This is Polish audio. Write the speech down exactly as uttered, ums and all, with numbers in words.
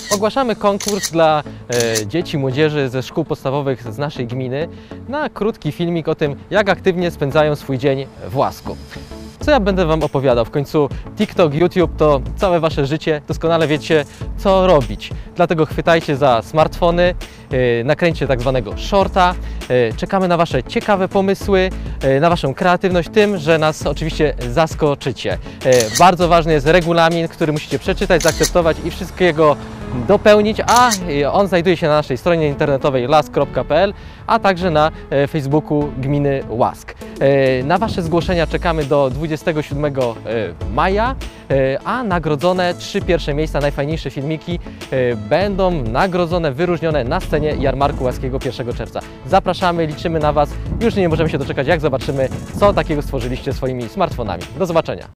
Ogłaszamy konkurs dla e, dzieci, młodzieży ze szkół podstawowych z naszej gminy na krótki filmik o tym, jak aktywnie spędzają swój dzień w łasku. Co ja będę Wam opowiadał? W końcu TikTok, YouTube to całe Wasze życie, doskonale wiecie, co robić. Dlatego chwytajcie za smartfony, yy, nakręćcie tak zwanego shorta. Yy, czekamy na Wasze ciekawe pomysły, yy, na Waszą kreatywność tym, że nas oczywiście zaskoczycie. Yy, bardzo ważny jest regulamin, który musicie przeczytać, zaakceptować i wszystkiego dopełnić, a on znajduje się na naszej stronie internetowej lask kropka p l, a także na Facebooku Gminy Łask. Na Wasze zgłoszenia czekamy do dwudziestego siódmego maja, a nagrodzone trzy pierwsze miejsca, najfajniejsze filmiki będą nagrodzone, wyróżnione na scenie Jarmarku Łaskiego pierwszego czerwca. Zapraszamy, liczymy na Was. Już nie możemy się doczekać, jak zobaczymy, co takiego stworzyliście swoimi smartfonami. Do zobaczenia!